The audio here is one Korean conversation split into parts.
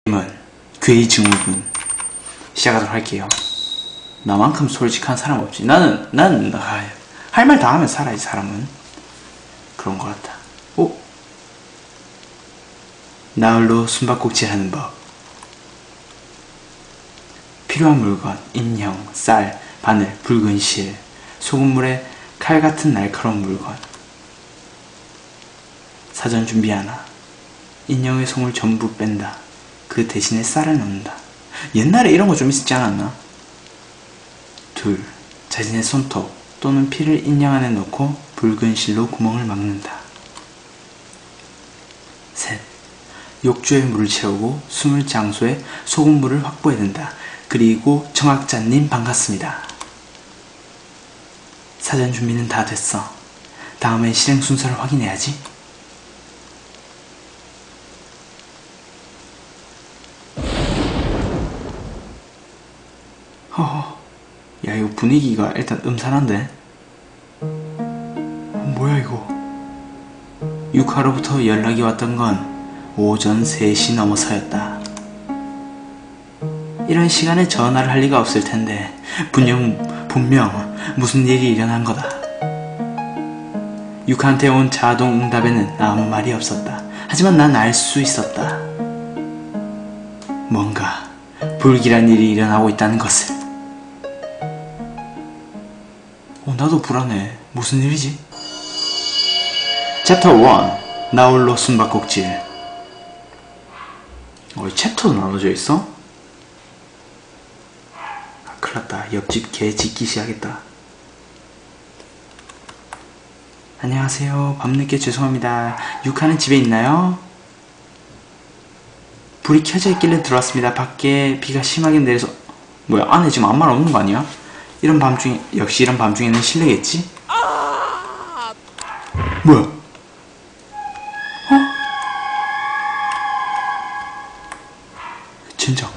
괴의 증후군 시작하도록 할게요. 나만큼 솔직한 사람 없지. 나는 할 말 다 하면 살아야지. 사람은 그런 것 같다. 오? 나홀로 숨바꼭질하는 법. 필요한 물건, 인형, 쌀, 바늘, 붉은 실, 소금물에 칼 같은 날카로운 물건. 사전 준비 하나. 인형의 송을 전부 뺀다. 그 대신에 쌀을 넣는다. 옛날에 이런 거 좀 있었지 않았나? 둘. 자신의 손톱 또는 피를 인형 안에 넣고 붉은 실로 구멍을 막는다. 셋. 욕조에 물을 채우고 숨을 장소에 소금물을 확보해야 된다. 그리고 청학자님 반갑습니다. 사전 준비는 다 됐어. 다음엔 실행 순서를 확인해야지. 야, 이거 분위기가 일단 음산한데? 뭐야 이거? 유카로부터 연락이 왔던 건 오전 3시 넘어서였다. 이런 시간에 전화를 할 리가 없을 텐데 분명 무슨 일이 일어난 거다. 유카한테 온 자동 응답에는 아무 말이 없었다. 하지만 난 알 수 있었다. 뭔가 불길한 일이 일어나고 있다는 것을. 나도 불안해. 무슨 일이지? 챕터 1. 나홀로 숨바꼭질. 챕터도 나눠져 있어? 큰일났다. 옆집 개 짖기 시작했다. 안녕하세요. 밤늦게 죄송합니다. 유카는 집에 있나요? 불이 켜져 있길래 들어왔습니다. 밖에 비가 심하게 내려서. 뭐야, 안에 지금 아무 말 없는 거 아니야? 역시 이런 밤중에는 실례겠지? 뭐야? 진짜.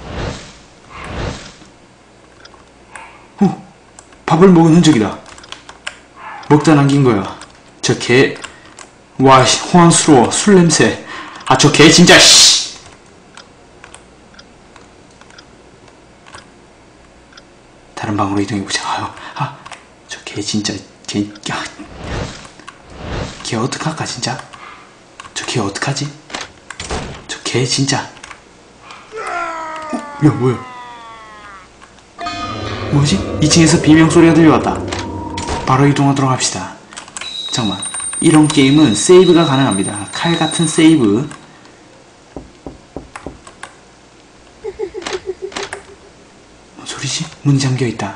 밥을 먹은 흔적이다. 먹다 남긴 거야. 저 개. 와, 호황스러워. 술 냄새. 아, 저 개 진짜, 씨! 다른 방으로 이동해보자. 저 개 진짜, 개 어떡할까, 진짜? 저 개 어떡하지? 저 개 진짜. 야, 뭐야? 뭐지? 2층에서 비명소리가 들려왔다. 바로 이동하도록 합시다. 잠깐만. 이런 게임은 세이브가 가능합니다. 칼 같은 세이브. 뭔 소리지? 문이 잠겨있다.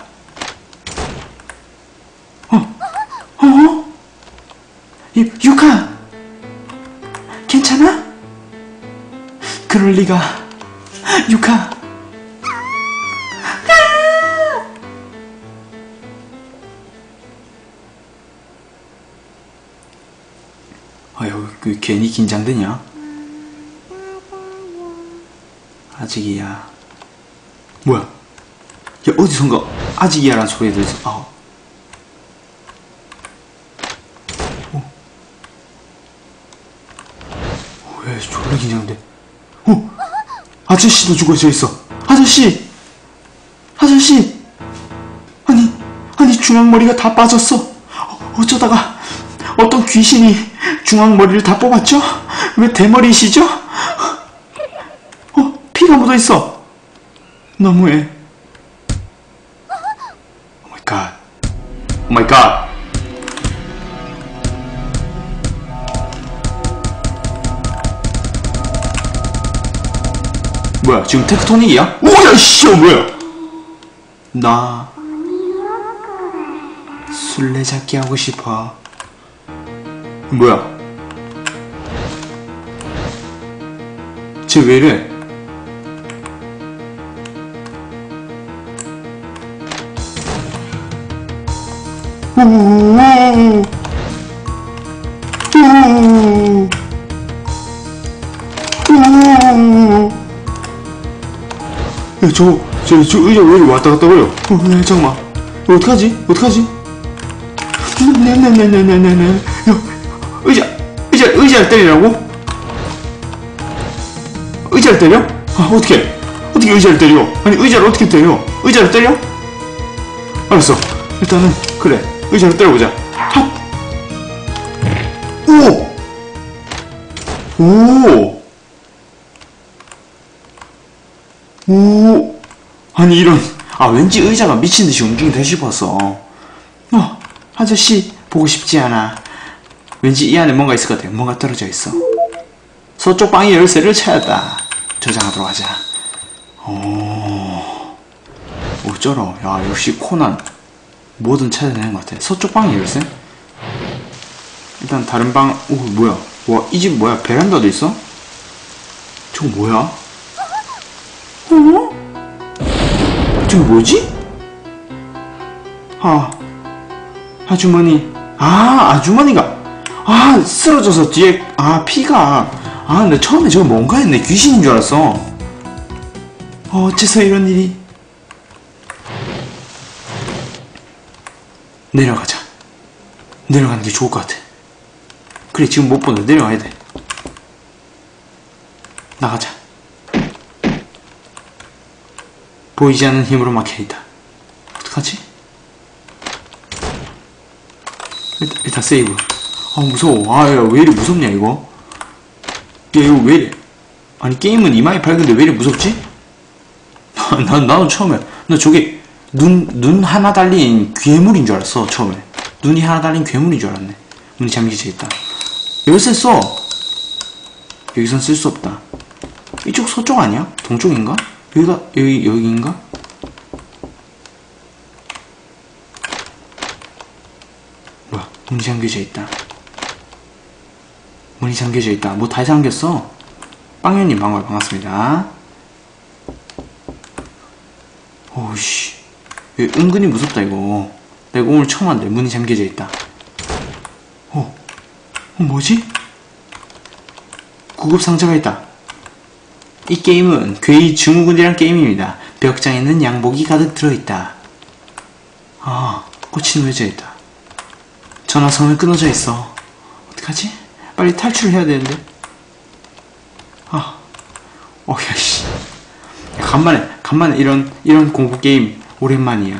유카! 괜찮아? 그럴 리가. 유카! 여기 괜히 긴장되냐? 아직이야. 뭐야? 야, 어디선가 아직이야라는 소리가 들렸어. 왜 졸라 긴장돼? 아저씨도 죽어져 있어. 아저씨! 아니 중앙머리가 다 빠졌어. 어쩌다가 어떤 귀신이 중앙머리를 다 뽑았죠? 왜 대머리시죠? 피가 묻어있어. 너무해. 오 마이 갓. 뭐야, 지금 테크토닉이야? 오야, 씨, 뭐야? 나 술래잡기 하고 싶어. 뭐야? 쟤 왜 이래? 야, 저 의자 왜 이렇게 왔다 갔다 거려? 잠깐만. 어떡하지? 네네네네네네. 의자를 때리라고? 의자를 때려? 아, 어떻게 의자를 때려? 아니, 의자를 어떻게 때려? 의자를 때려? 알았어. 일단은, 그래. 의자를 때려보자. 핫! 오! 오! 오! 아니, 이런. 아, 왠지 의자가 미친듯이 움직인다 싶었어. 아저씨, 보고 싶지 않아. 왠지 이 안에 뭔가 있을 것 같아. 뭔가 떨어져 있어. 서쪽 방의 열쇠를 찾았다. 저장하도록 하자. 어쩌러. 야, 역시 코난. 뭐든 찾아내는 것 같아. 서쪽 방의 열쇠? 일단 다른 방, 오, 뭐야. 와, 이 집 뭐야. 베란다도 있어? 저거 뭐야? 저거 뭐지? 아주머니. 아주머니가. 쓰러져서 뒤에, 피가. 근데 처음에 저거 뭔가 했네. 귀신인 줄 알았어. 어째서 이런 일이. 내려가자. 내려가는 게 좋을 것 같아. 그래, 지금 못 본다. 내려가야 돼. 나가자. 보이지 않는 힘으로 막혀있다. 어떡하지? 일단 세이브. 무서워. 야, 왜 이리 무섭냐, 이거? 야, 이거 왜 이래? 아니, 게임은 이마에 밝은데 왜 이리 무섭지? 나도 처음에, 나 저게, 눈 하나 달린 괴물인 줄 알았어, 처음에. 눈이 하나 달린 괴물인 줄 알았네. 문이 잠기져 있다. 열쇠 써! 여기선 쓸 수 없다. 이쪽 서쪽 아니야? 동쪽인가? 여기인가? 뭐야, 문이 잠겨져 있다. 문이 잠겨져 있다. 뭐 다 잠겼어? 빵현님 반갑습니다. 오우씨. 은근히 무섭다, 이거. 내가 오늘 처음 왔는데 문이 잠겨져 있다. 뭐지? 구급상자가 있다. 이 게임은 괴이 증후군이란 게임입니다. 벽장에는 양복이 가득 들어있다. 꽃이 놓여져 있다. 전화선은 끊어져 있어. 어떡하지? 빨리 탈출을 해야 되는데. 야씨. 간만에 이런 공포 게임 오랜만이야.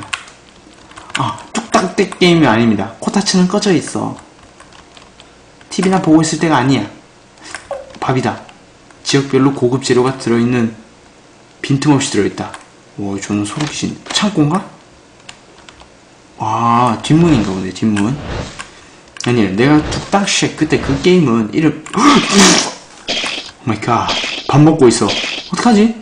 뚝딱대 게임이 아닙니다. 코타츠는 꺼져 있어. TV나 보고 있을 때가 아니야. 밥이다. 지역별로 고급 재료가 들어있는 빈틈없이 들어있다. 와, 저는 소름끼친. 창고인가? 뒷문인가 보네, 뒷문. 아니야, 내가 뚝딱쉑 그때 그 게임은 이름 오마이갓. 밥 먹고 있어. 어떡하지?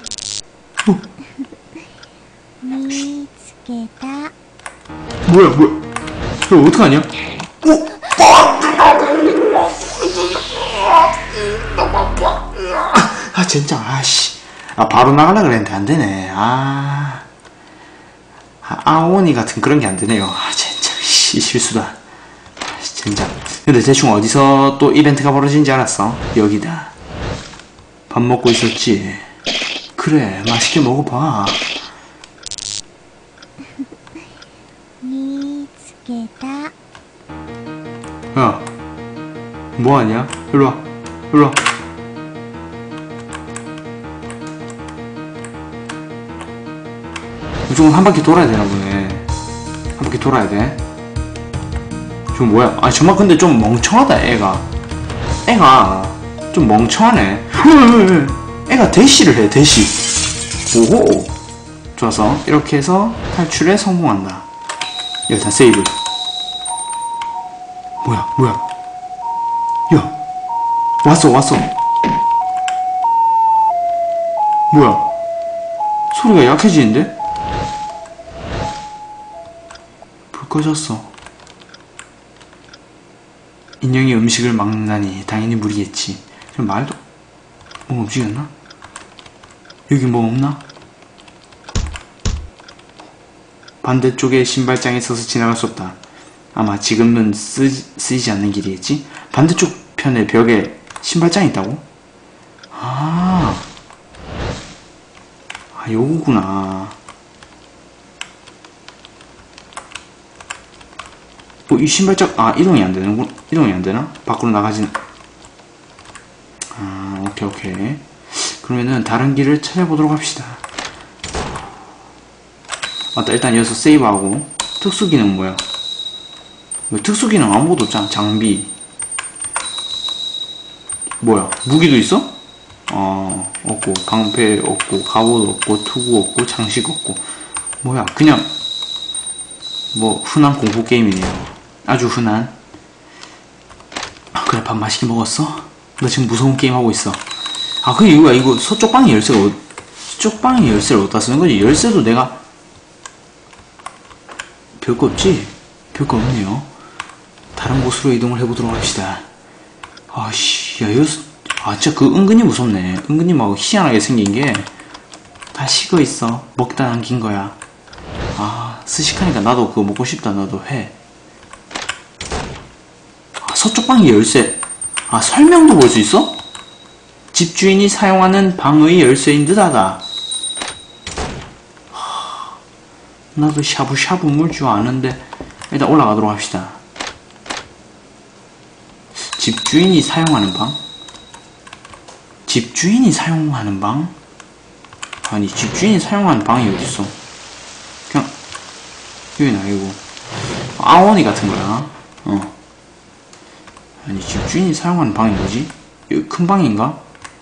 뭐야. 이거 어떡하냐? 진짜. 바로 나가려고 그랬는데 안되네. 아오니 같은 그런 게 안되네요. 진짜 실수다. 진짜. 근데 대충 어디서 또 이벤트가 벌어진지 알았어? 여기다. 밥 먹고 있었지. 그래, 맛있게 먹어봐. 야, 뭐하냐? 일로와. 무조건 한 바퀴 돌아야 되나 보네. 한 바퀴 돌아야 돼. 저 뭐야? 정말 근데 좀 멍청하다, 애가 좀 멍청하네. 애가 대시를 해, 대시. 오호. 좋아서 이렇게 해서 탈출에 성공한다. 일단 세이브. 뭐야. 야, 왔어. 뭐야? 소리가 약해지는데? 불 꺼졌어. 인형이 음식을 막는다니 당연히 무리겠지. 그럼 말도 뭐 움직였나? 여기 뭐 없나? 반대쪽에 신발장에 서서 지나갈 수 없다. 아마 지금은 쓰이지 않는 길이겠지? 반대쪽 편의 벽에 신발장이 있다고? 요거구나. 이 신발장, 이동이 안 되는군. 이동이 안 되나? 밖으로 나가지는. 오케이. 그러면은 다른 길을 찾아보도록 합시다. 맞다, 일단 여기서 세이브하고. 특수기능 뭐야? 특수기능 아무것도 없잖아. 장비 뭐야? 무기도 있어? 없고, 방패 없고, 갑옷 없고, 투구 없고, 장식 없고. 뭐야, 그냥 뭐 흔한 공포 게임이네요. 아주 흔한. 그래, 밥 맛있게 먹었어? 나 지금 무서운 게임 하고 있어. 그게 이거야. 이거 서쪽방의 열쇠가 서쪽방의 열쇠를 어디다 쓰는 거지? 열쇠도 내가 별거 없지? 별거 없네요. 다른 곳으로 이동을 해보도록 합시다. 아씨, 야, 이거, 진짜 그 은근히 무섭네. 은근히 막 희한하게 생긴 게 다 식어 있어. 먹다 남긴 거야. 스식하니까 나도 그거 먹고 싶다. 나도 회. 서쪽방의 열쇠. 설명도 볼 수 있어? 집주인이 사용하는 방의 열쇠인 듯하다. 나도 샤브샤브 물 줄 아는데. 일단 올라가도록 합시다. 집주인이 사용하는 방? 집주인이 사용하는 방? 아니, 집주인이 사용하는 방이 어딨어? 그냥 여긴 아니고 아원이 같은 거야. 아니, 집주인이 사용하는 방이 뭐지? 여기 큰 방인가?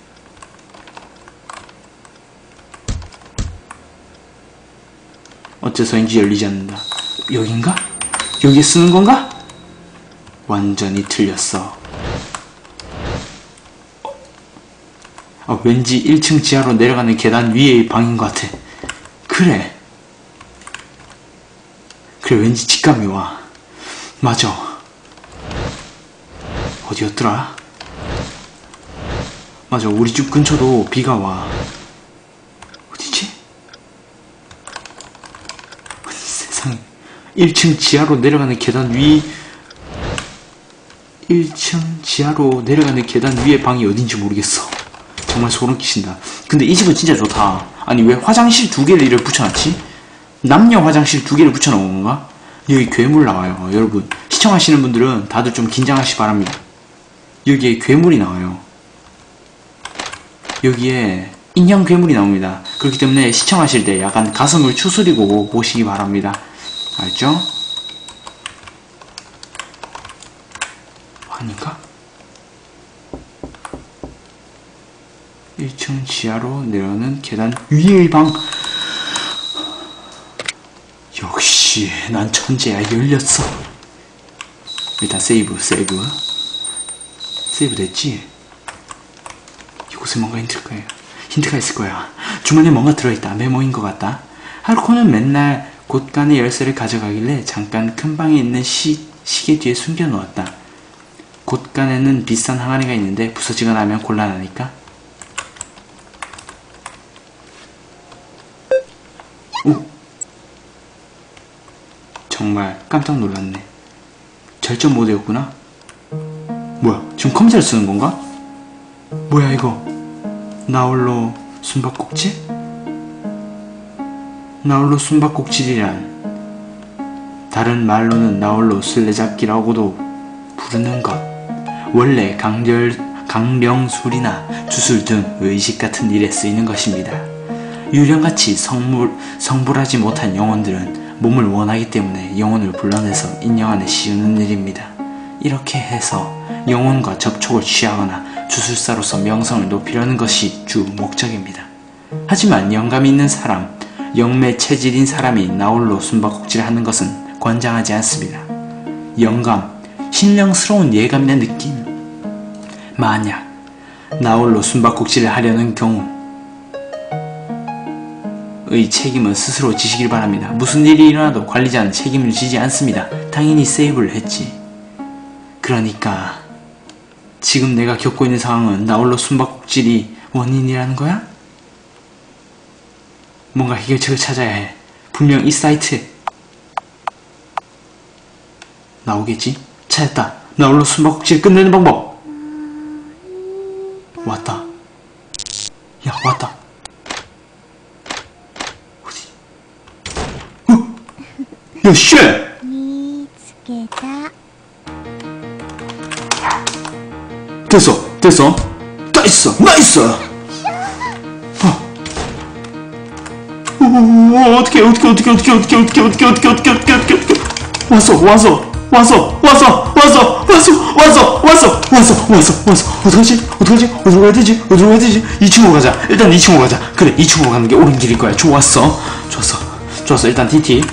어째서인지 열리지 않는다. 여긴가? 여기에 쓰는 건가? 완전히 틀렸어. 왠지 1층 지하로 내려가는 계단 위의 방인 것 같아. 그래, 왠지 직감이 와. 맞아. 어디였더라? 맞아, 우리 집 근처도 비가 와. 어디지? 세상에. 1층 지하로 내려가는 계단 위 1층 지하로 내려가는 계단 위의 방이 어딘지 모르겠어. 정말 소름 끼친다. 근데 이 집은 진짜 좋다. 아니, 왜 화장실 2개를 이렇게 붙여놨지? 남녀 화장실 2개를 붙여놓은 건가? 여기 괴물 나와요. 여러분, 시청하시는 분들은 다들 좀 긴장하시기 바랍니다. 여기에 괴물이 나와요. 여기에 인형 괴물이 나옵니다. 그렇기 때문에 시청하실 때 약간 가슴을 추스리고 보시기 바랍니다. 알죠? 아닌가? 1층 지하로 내려오는 계단 위의 방. 역시 난 천재야. 열렸어. 일단 세이브 됐지? 이곳에 뭔가 힌트가 있을 거야. 주머니에 뭔가 들어있다. 메모인 것 같다. 하루코는 맨날 곳간의 열쇠를 가져가길래 잠깐 큰 방에 있는 시계 뒤에 숨겨놓았다. 곳간에는 비싼 항아리가 있는데 부서지거나 하면 곤란하니까. 오! 정말 깜짝 놀랐네. 절전 모드였구나. 뭐야, 지금 컴퓨터를 쓰는 건가? 뭐야 이거? 나홀로 숨바꼭질? 나홀로 숨바꼭질이란 다른 말로는 나홀로 술래잡기라고도 부르는 것. 원래 강령술이나 주술 등 의식 같은 일에 쓰이는 것입니다. 유령같이 성불하지 못한 영혼들은 몸을 원하기 때문에 영혼을 불러내서 인형 안에 씌우는 일입니다. 이렇게 해서 영혼과 접촉을 취하거나 주술사로서 명성을 높이려는 것이 주 목적입니다. 하지만 영감이 있는 사람, 영매 체질인 사람이 나홀로 숨바꼭질을 하는 것은 권장하지 않습니다. 영감, 신령스러운 예감이나 느낌. 만약 나홀로 숨바꼭질을 하려는 경우의 책임은 스스로 지시길 바랍니다. 무슨 일이 일어나도 관리자는 책임을 지지 않습니다. 당연히 세이브를 했지. 그러니까 지금 내가 겪고 있는 상황은 나홀로 숨바꼭질이 원인이라는 거야? 뭔가 해결책을 찾아야 해. 분명 이 사이트에 나오겠지? 찾았다. 나홀로 숨바꼭질 끝내는 방법. 왔다. 야, 왔다. 어디? 야, 쉣! 됐어. 나이스! 어떻게 왔어 어떡하지 어디로 가야 되지 2층으로 가자. 일단 2층으로 가자. 그래 2층으로 가는 게 옳은 길일 거야. 좋았어 일단 TT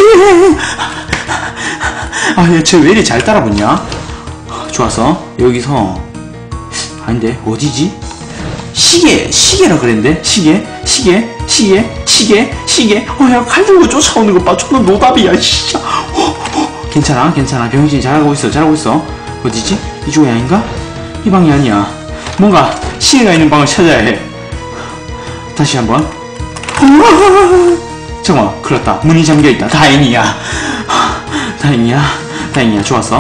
얘 쟤 왜 이리 잘 따라붙냐. 좋았어. 여기서 아닌데 어디지? 시계라 그랬는데 시계 야 칼 들고 쫓아오는 거 봐. 존나 노답이야 진짜. 괜찮아 병신이 잘하고 있어. 어디지? 이쪽이 아닌가? 이 방이 아니야. 뭔가 시계가 있는 방을 찾아야 해. 다시 한번. 잠깐만 큰일났다. 문이 잠겨있다. 다행이야. 좋았어.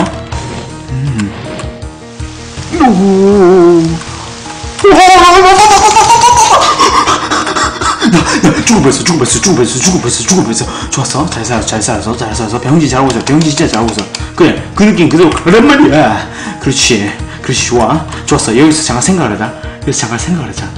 죽을 뻔했어. 좋았어. 잘 살았어. 병신 잘하고 있어. 병신 진짜 잘하고 있어. 그래 그 느낌 그대로 가란 말이야. 그렇지 좋았어. 여기서 잠깐 생각을 하자.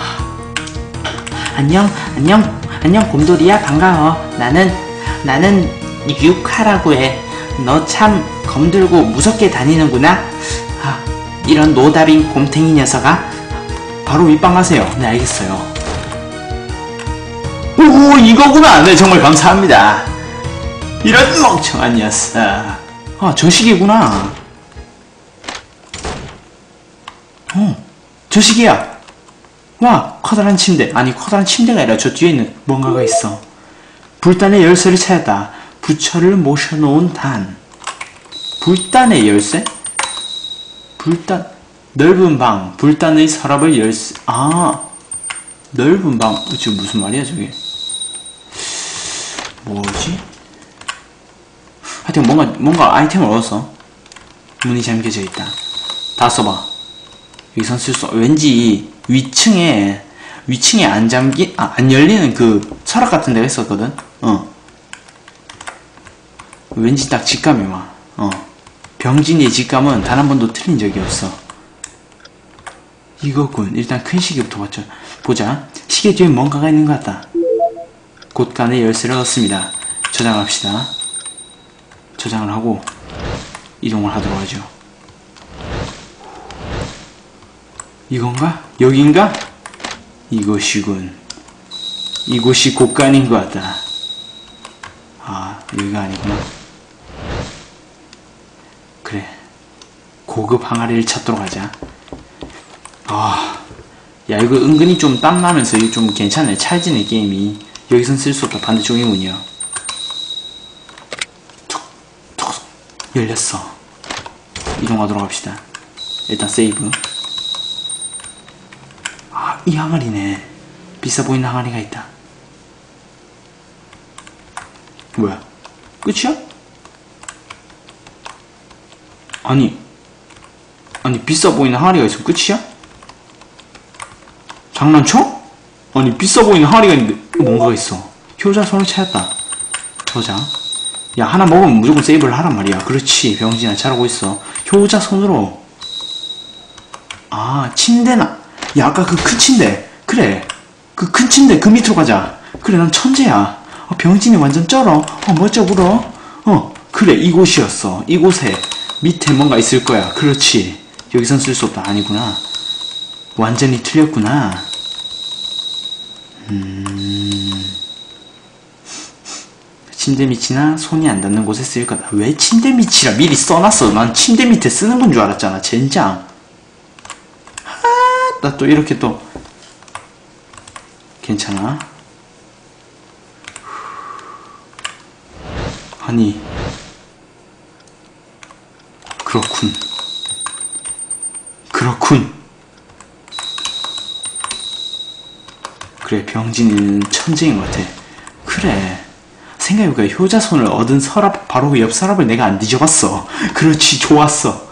안녕 곰돌이야. 반가워. 나는 유카라고 해. 너 참 검들고 무섭게 다니는구나. 이런 노답인 곰탱이 녀석아. 바로 윗방 가세요. 네 알겠어요. 오 이거구나. 네 정말 감사합니다. 이런 멍청한 녀석. 저 시계구나. 저 시계야. 와 커다란 침대. 아니 커다란 침대가 아니라 저 뒤에 있는 뭔가가 있어. 불단의 열쇠를 찾았다. 부처를 모셔놓은 단. 불단의 열쇠? 불단 넓은 방. 불단의 서랍을 열쇠. 넓은 방. 지금 무슨 말이야 저게? 뭐지? 하여튼 뭔가 아이템을 얻었어. 문이 잠겨져 있다. 다 써봐. 여기선 쓸 수. 왠지 위층에 안 열리는 그 서랍 같은 데가 있었거든. 왠지 딱 직감이 와. 병진이의 직감은 단 한 번도 틀린 적이 없어. 이거군. 일단 큰 시계부터 보자. 시계 뒤에 뭔가가 있는 것 같다. 곳간의 열쇠를 얻습니다. 저장합시다. 저장을 하고 이동을 하도록 하죠. 이건가? 여긴가? 이것이군. 이곳이 곳간인 것 같다. 여기가 아니구나. 그래. 고급 항아리를 찾도록 하자. 야 이거 은근히 좀 땀나면서 이거 좀 괜찮네. 찰지네 게임이. 여기선 쓸 수 없다. 반대쪽의 문이요. 툭 열렸어. 이동하도록 합시다. 일단 세이브. 이 항아리네. 비싸 보이는 항아리가 있다. 뭐야? 끝이야? 아니 비싸 보이는 항아리가 있으면 끝이야? 장난쳐? 아니 비싸 보이는 항아리가 있는데 뭔가가 있어. 효자손을 찾았다. 저장. 야 하나 먹으면 무조건 세이브를 하란 말이야. 그렇지 병진아 잘하고 있어. 효자손으로. 침대나. 야 아까 그 큰 침대. 그래 그 큰 침대 그 밑으로 가자. 그래 난 천재야. 병진이 완전 쩔어. 멋져 불어. 그래 이곳이었어. 이곳에 밑에 뭔가 있을 거야. 그렇지. 여기선 쓸 수 없다. 아니구나. 완전히 틀렸구나. 침대 밑이나 손이 안 닿는 곳에 쓰일 거다. 왜 침대 밑이라 미리 써놨어. 난 침대 밑에 쓰는 건 줄 알았잖아. 젠장. 나 또 이렇게 또 괜찮아. 아니 그렇군. 그래 병진이는 천재인 것 같아. 그래 생각해보니까 효자손을 얻은 서랍 바로 그 옆 서랍을 내가 안 뒤져봤어. 그렇지 좋았어.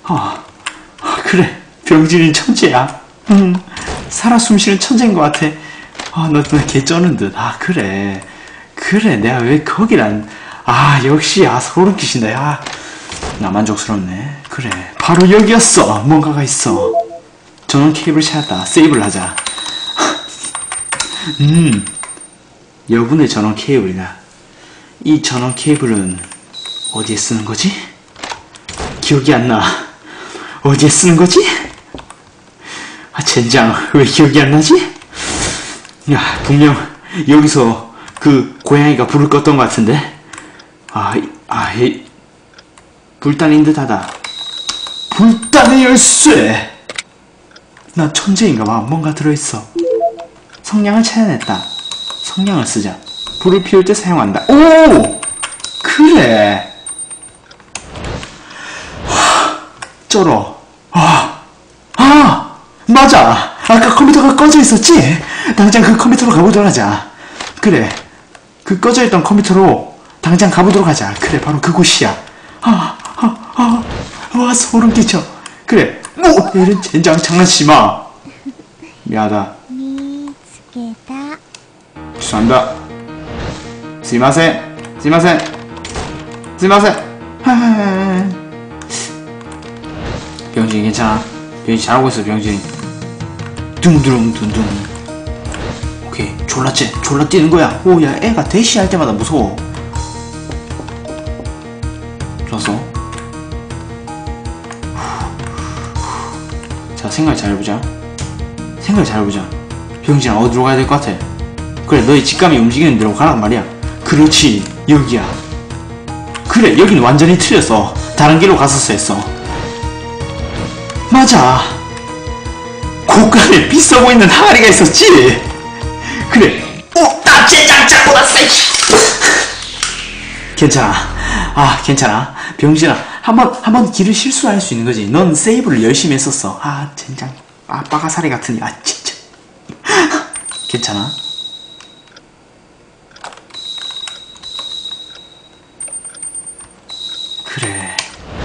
그래 병진이는 천재야. 살아 숨쉬는 천재인 것 같아. 너 개쩌는 듯. 그래 내가 왜 거길 안. 역시 소름 끼친다. 나 만족스럽네. 그래 바로 여기였어. 뭔가가 있어. 전원 케이블 찾았다. 세이브를 하자. 여분의 전원 케이블이다. 이 전원 케이블은 어디에 쓰는 거지? 기억이 안 나. 어디에 쓰는 거지? 아, 젠장. 왜 기억이 안 나지? 야, 분명 여기서 그 고양이가 불을 껐던 것 같은데? 불단인 듯 하다. 불단의 열쇠! 나 천재인가봐. 뭔가 들어있어. 성냥을 찾아냈다. 성냥을 쓰자. 불을 피울 때 사용한다. 오! 그래! 쩔어. 맞아! 아까 컴퓨터가 꺼져 있었지? 당장 그 컴퓨터로 가보도록 하자. 그래. 그 꺼져 있던 컴퓨터로 당장 가보도록 하자. 그래, 바로 그곳이야. 와, 소름 끼쳐. 그래. 뭐, 얘는 젠장 장난치지 마. 미안하다. 죄송합니다. 스미마센. 병진이 괜찮아. 병진이 잘하고 있어, 병진이. 둥둥둥둥. 오케이. 졸라 뛰는 거야. 오, 야, 애가 대시할 때마다 무서워. 좋았어. 자, 생각 잘해보자. 병진아, 어디로 가야 될 것 같아? 그래, 너의 직감이 움직이는 대로 가란 말이야. 그렇지, 여기야. 그래, 여긴 완전히 틀렸어. 다른 길로 갔었어 했어. 맞아. 고간에 비싸 보이는 항아리가 있었지. 그래. 나 젠장 잡고 났어. 괜찮아. 괜찮아. 병진아, 한번 길을 실수할 수 있는 거지. 넌 세이브를 열심히 했었어. 젠장. 빠가사리 같으니. 진짜. 괜찮아. 그래.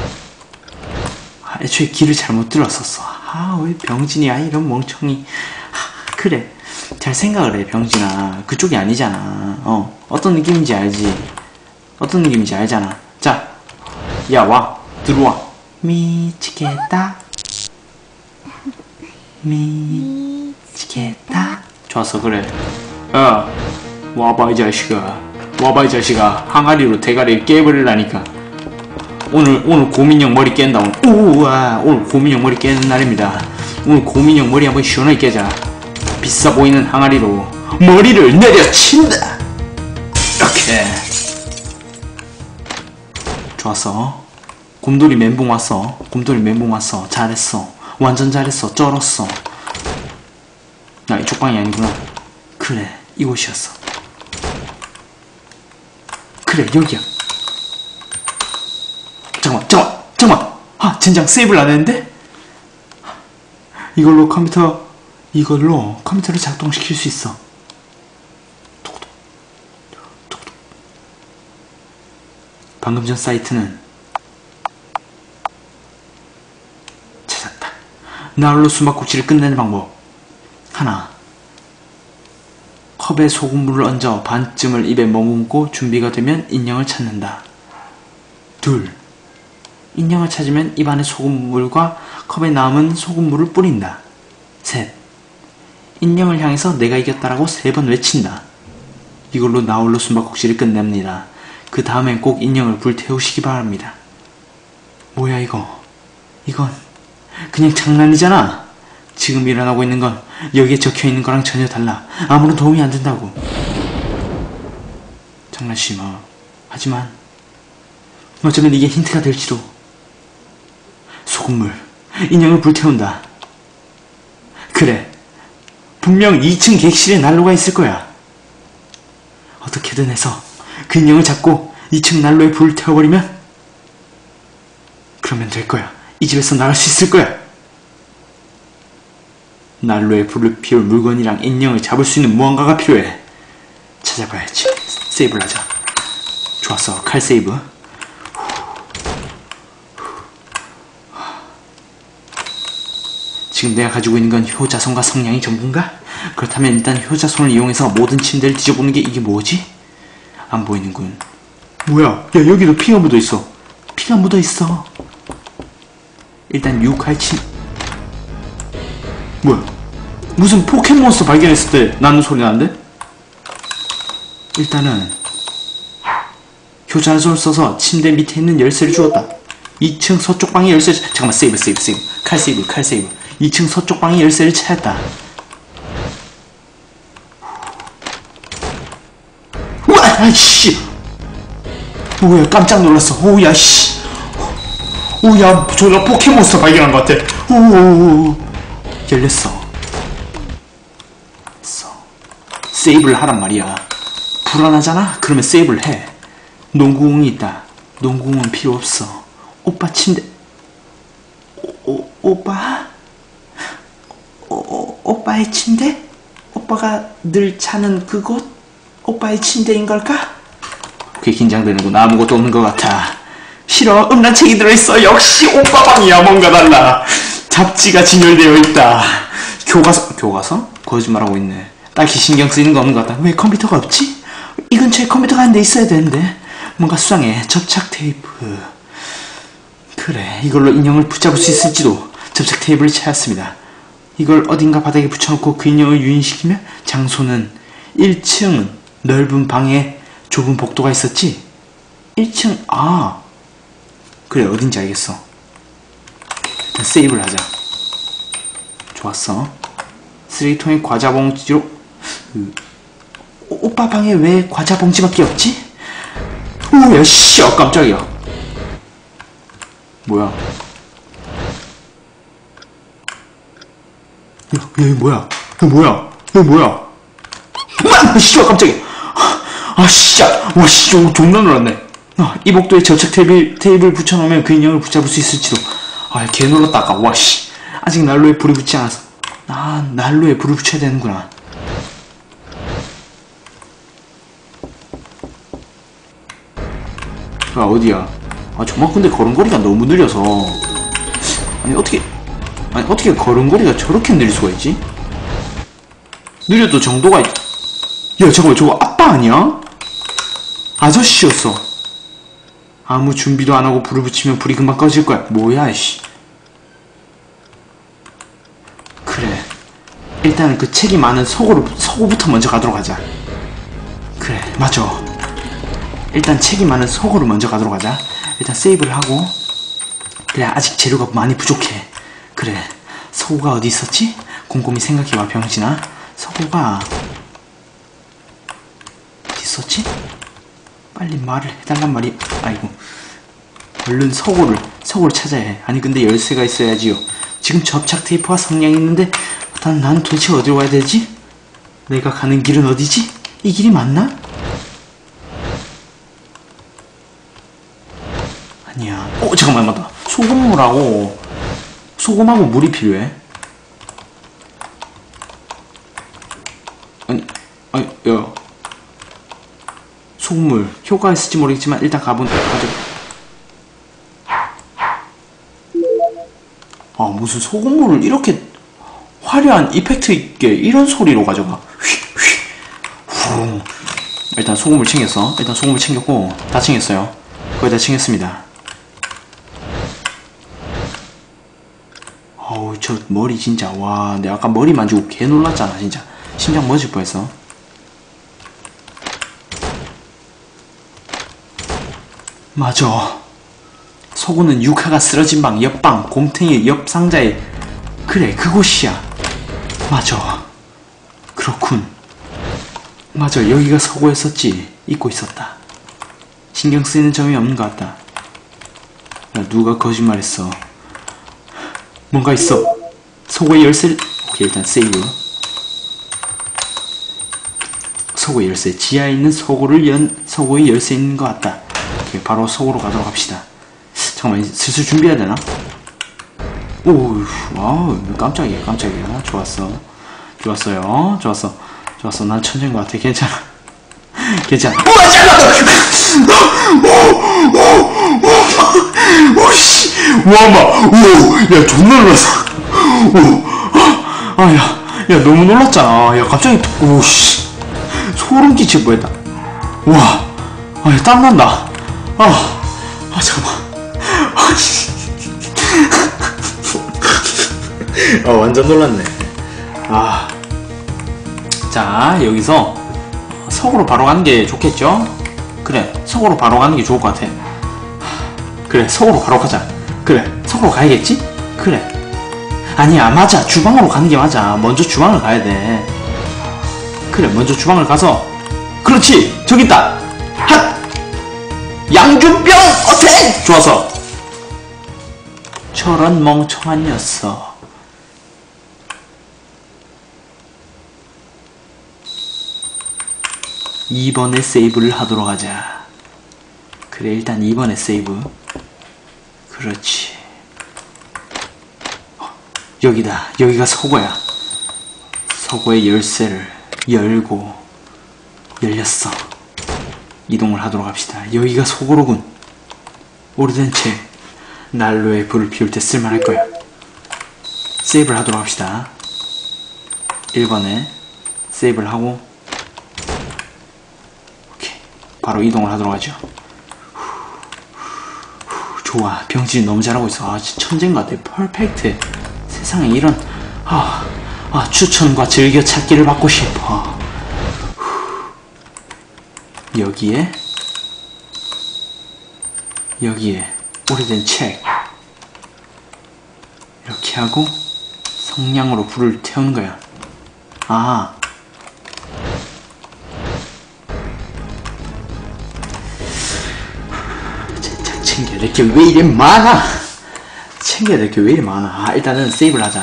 애초에 길을 잘못 들었었어. 왜 병진이야, 이런 멍청이. 그래. 잘 생각을 해, 병진아. 그쪽이 아니잖아. 어떤 느낌인지 알지? 어떤 느낌인지 알잖아. 자, 야, 와. 들어와. 미치겠다. 미치겠다. 좋았어, 그래. 와봐, 이 자식아. 항아리로 대가리를 깨버리라니까. 오늘 고민형 머리 깬다. 오늘 고민형 머리 깨는 날입니다. 오늘 고민형 머리 한번 시원하게 깨자. 비싸 보이는 항아리로 머리를 내려친다. 이렇게. 좋았어. 곰돌이 멘붕 왔어. 잘했어. 완전 잘했어. 쩔었어. 나 이쪽 방이 아니구나. 그래, 이곳이었어. 그래, 여기야. 잠깐만. 젠장, 세이브를 안 했는데? 이걸로 컴퓨터를 작동시킬 수 있어. 방금 전 사이트는 찾았다. 나홀로 숨바꼭질을 끝내는 방법. 하나. 컵에 소금물을 얹어 반쯤을 입에 머금고 준비가 되면 인형을 찾는다. 둘. 인형을 찾으면 입안에 소금물과 컵에 남은 소금물을 뿌린다. 셋. 인형을 향해서 내가 이겼다라고 3번 외친다. 이걸로 나홀로 숨바꼭질을 끝냅니다. 그 다음엔 꼭 인형을 불태우시기 바랍니다. 뭐야 이건 그냥 장난이잖아. 지금 일어나고 있는 건 여기에 적혀있는 거랑 전혀 달라. 아무런 도움이 안 된다고. 장난치지 마. 하지만 어쩌면 이게 힌트가 될지도. 소금물. 인형을 불태운다. 그래. 분명 2층 객실에 난로가 있을 거야. 어떻게든 해서 그 인형을 잡고 2층 난로에 불을 태워버리면 그러면 될 거야. 이 집에서 나갈 수 있을 거야. 난로에 불을 피울 물건이랑 인형을 잡을 수 있는 무언가가 필요해. 찾아봐야지. 세이브를 하자. 좋았어. 칼 세이브. 지금 내가 가지고 있는 건 효자손과 성냥이 전부인가? 그렇다면 일단 효자손을 이용해서 모든 침대를 뒤져보는 게 이게 뭐지? 안 보이는군. 뭐야? 야, 여기도 피가 묻어있어. 피가 묻어있어. 일단 유칼침. 뭐야? 무슨 포켓몬스터 발견했을 때 나는 소리 나는데? 일단은 효자손을 써서 침대 밑에 있는 열쇠를 주었다. 2층 서쪽 방의 열쇠. 잠깐만, 세이브. 칼 세이브. 2층 서쪽 방의 열쇠를 찾았다. 우와, 아이씨. 오야, 깜짝 놀랐어. 오야, 씨. 오야, 저가 포켓몬스터 발견한 것 같아. 오, 열렸어. 세이브를 하란 말이야. 불안하잖아? 그러면 세이브를 해. 농구공이 있다. 농구공은 필요 없어. 오빠 침대. 오빠? 오빠의 침대? 오빠가 늘 자는 그곳? 오빠의 침대인 걸까? 그게 긴장되는구나. 아무것도 없는 것 같아. 싫어. 음란책이 들어있어. 역시 오빠 방이야. 뭔가 달라. 잡지가 진열되어 있다. 교과서? 거짓말하고 있네. 딱히 신경 쓰이는 거 없는 것 같다. 왜 컴퓨터가 없지? 이 근처에 컴퓨터가 한 대 있어야 되는데. 뭔가 수상해. 접착 테이프. 그래, 이걸로 인형을 붙잡을 수 있을지도. 접착 테이프를 찾았습니다. 이걸 어딘가 바닥에 붙여놓고 그 인형을 유인시키면 장소는 1층 넓은 방에 좁은 복도가 있었지? 1층, 그래, 어딘지 알겠어. 일단 세이브를 하자. 좋았어. 쓰레기통에 과자 봉지로. 오빠 방에 왜 과자 봉지밖에 없지? 오야, 씨, 깜짝이야. 뭐야? 야, 이거 뭐야? 와, 씨, 깜짝이야. 씨, 와, 씨, 존나 놀랐네. 이 복도에 접착 테이프를 붙여놓으면 그 인형을 붙잡을 수 있을지도. 개 놀랐다, 아까. 와, 씨. 아직 난로에 불이 붙지 않았어. 난로에 불을 붙여야 되는구나. 어디야? 정말 근데 걸음걸이가 너무 느려서. 아니 어떻게 걸음걸이가 저렇게 느릴 수가 있지? 느려도 정도가 야, 잠깐만, 저거 아빠 아니야? 아저씨였어. 아무 준비도 안 하고 불을 붙이면 불이 금방 꺼질 거야. 뭐야, 씨. 그래, 일단은 그 책이 많은 서고부터 먼저 가도록 하자. 그래, 맞아. 일단 책이 많은 서고로 먼저 가도록 하자. 일단 세이브를 하고. 그래, 아직 재료가 많이 부족해. 그래, 서고가 어디 있었지? 곰곰이 생각해봐, 병신아. 서고가 어디 있었지? 빨리 말을 해달란 말이. 아이고, 얼른 서고를 찾아야 해. 아니 근데 열쇠가 있어야지요. 지금 접착 테이프와 성냥이 있는데 난 도대체 어디로 가야 되지? 내가 가는 길은 어디지? 이 길이 맞나? 아니야. 잠깐만, 맞다. 소금하고 물이 필요해. 아니, 야. 소금물. 효과가 있을지 모르겠지만 일단 가자. 무슨 소금물을 이렇게 화려한 이펙트 있게 이런 소리로 가져가. 일단 소금을 챙겼어. 일단 소금을 챙겼고, 다 챙겼어요. 거의 다 챙겼습니다. 저 머리 진짜. 와, 내가 아까 머리 만지고 개 놀랐잖아, 진짜. 심장 멎을 뻔했어. 맞아. 서구는 유카가 쓰러진 방, 옆방, 곰탱이 옆 상자에. 그래, 그곳이야. 맞아. 그렇군. 맞아, 여기가 서구였었지. 잊고 있었다. 신경 쓰이는 점이 없는 것 같다. 야, 누가 거짓말했어. 뭔가 있어. 서구의 열쇠를. 오케이, 일단 세이브. 서구의 열쇠. 지하에 있는 서구의 열쇠 있는 것 같다. 오케이, 바로 서구로 가도록 합시다. 잠깐만, 슬슬 준비해야 되나? 오, 와우, 깜짝이야. 좋았어요. 난 천재인 것 같아. 괜찮아. 우와, 잠깐만! 씨! 야, 존나 놀랐어. 야, 너무 놀랐잖아. 야, 갑자기, 씨. 소름 끼칠 뻔했다. 우와, 야, 땀난다. 잠깐만. 완전 놀랐네. 자, 여기서 석으로 바로 가는 게 좋겠죠? 그래, 석으로 바로 가는 게 좋을 것 같아. 그래, 석으로 바로 가자. 그래, 석으로 가야겠지? 그래. 아니야, 맞아. 주방으로 가는 게 맞아. 먼저 주방을 가야 돼. 그래, 먼저 주방을 가서. 그렇지! 저기 있다! 핫! 양준병 어택! 좋았어. 저런 멍청한 녀석. 이번에 세이브를 하도록 하자. 그래, 일단 이번에 세이브. 그렇지. 여기다. 여기가 서고야. 서고의 열쇠를 열고 열렸어. 이동을 하도록 합시다. 여기가 서고로군. 오래된 책. 난로에 불을 피울 때 쓸만할 거야. 세이브를 하도록 합시다. 1번에 세이브를 하고 오케이. 바로 이동을 하도록 하죠. 좋아. 병진이 너무 잘하고 있어. 아, 진짜 천재인 것 같아. 퍼펙트. 세상에 이런 추천과 즐겨찾기를 받고 싶어. 여기에 오래된 책 이렇게 하고 성냥으로 불을 태우는 거야. 아, 진짜 챙겨야 될 게 왜 이래 많아. 챙겨야 될 게 왜 이래 많아. 아, 일단은 세이브를 하자.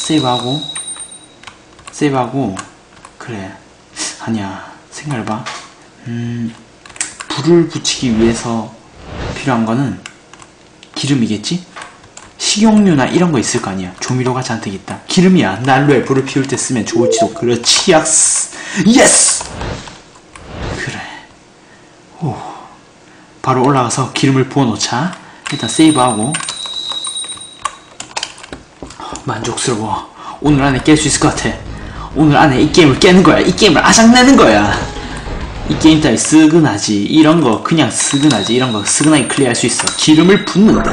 세이브하고 그래. 아니야, 생각해봐. 불을 붙이기 위해서 필요한 거는 기름이겠지? 식용유나 이런 거 있을 거 아니야. 조미료가 잔뜩 있다. 기름이야. 난로에 불을 피울 때 쓰면 좋을지도. 그렇지. 예스! 그래. 오. 바로 올라가서 기름을 부어놓자. 일단 세이브하고. 만족스러워. 오늘 안에 깰 수 있을 것 같아. 오늘 안에 이 게임을 깨는 거야. 이 게임을 아작내는 거야. 이 게임 따위 스근하지. 이런 거 그냥 스근하지. 이런 거 스근하게 클리어할 수 있어. 기름을 붓는다.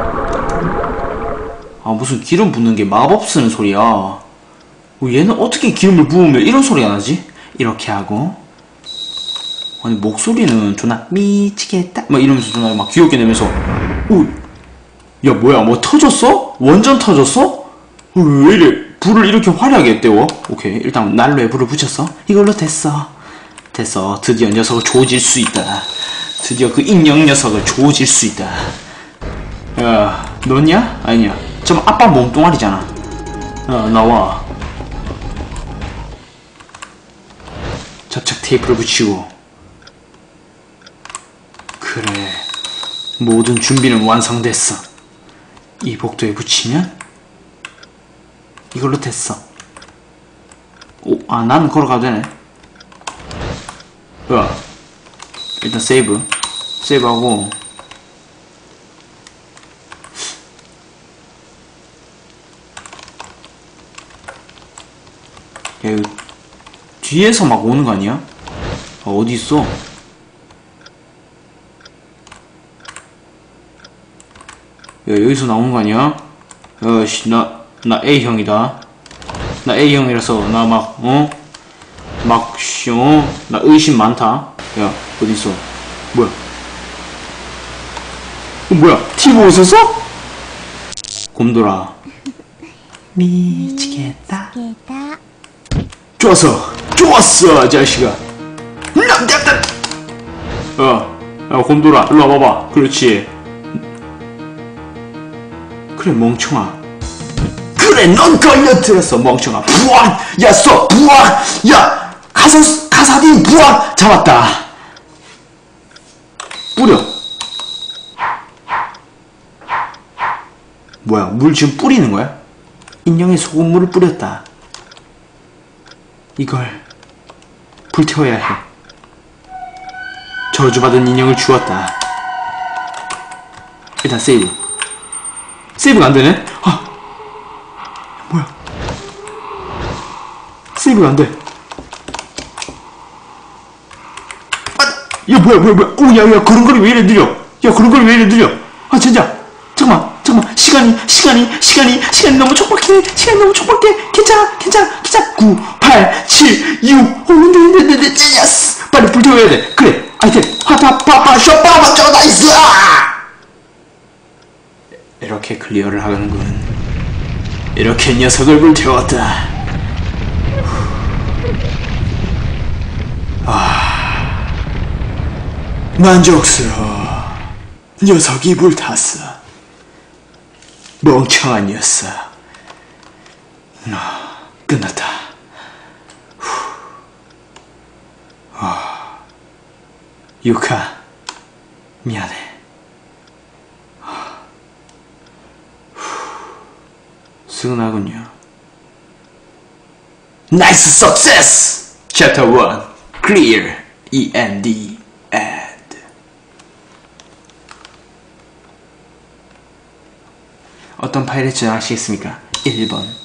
아, 무슨 기름 붓는 게 마법 쓰는 소리야. 얘는 어떻게 기름을 부으면 이런 소리가 나지? 이렇게 하고. 아니, 목소리는 존나 미치겠다 막 이러면서 존나 막 귀엽게 내면서. 오, 야, 뭐야, 뭐 터졌어? 완전 터졌어? 왜 이래? 불을 이렇게 화려하게 떼워? 오케이, 일단 난로에 불을 붙였어. 이걸로 됐어. 드디어 녀석을 조질 수 있다. 드디어 그 인형 녀석을 조질 수 있다. 야, 너냐? 아니냐? 좀 아빠 몸뚱아리잖아. 나와. 접착 테이프를 붙이고. 그래, 모든 준비는 완성됐어. 이 복도에 붙이면 이걸로 됐어. 오, 아, 나는 걸어가도 되네. 야, 일단 세이브하고. 야, 이거 뒤에서 막 오는 거 아니야? 어디 있어? 야, 여기서 나오는 거 아니야? 씨, 나 A형이다. 나 A형이라서 나 나 의심 많다. 야, 어딨어? 뭐야? 뭐야? TV 있었어? 곰돌아. 미치겠다. 좋았어, 자식아. 야, 곰돌아, 일로 와봐봐. 그렇지. 그래, 멍청아. 그래, 넌 걸려들었어, 멍청아. 부악! 야, 써! 부악! 야! 가사딘 부악! 잡았다. 뿌려. 뭐야, 물 지금 뿌리는 거야? 인형에 소금물을 뿌렸다. 이걸 불태워야 해. 저주받은 인형을 주었다. 일단 세이브가 안되네? 아, 뭐야, 세이브가 안돼. 야, 뭐야. 오, 야, 걸음걸이 왜 이래 느려? 야, 걸음걸이 왜 이래 느려? 아, 진짜. 잠깐만. 시간이 너무 촉박해. 괜찮아. 9, 8, 7, 6, 5, 네, 예스. 빨리 불태워야 돼. 그래, 아이템 파파파파 쇼파파 쩌 나이스. 이렇게 클리어를 하는군. 이렇게 녀석을 불태웠다. 만족스러워. 녀석이 불탔어. 멍청한 녀석. 끝났다. 유카, 미안해. 수근하군요. 나이스 석세스! 챕터 1 클리어 END 어떤 파일에 저장하시겠습니까? 1번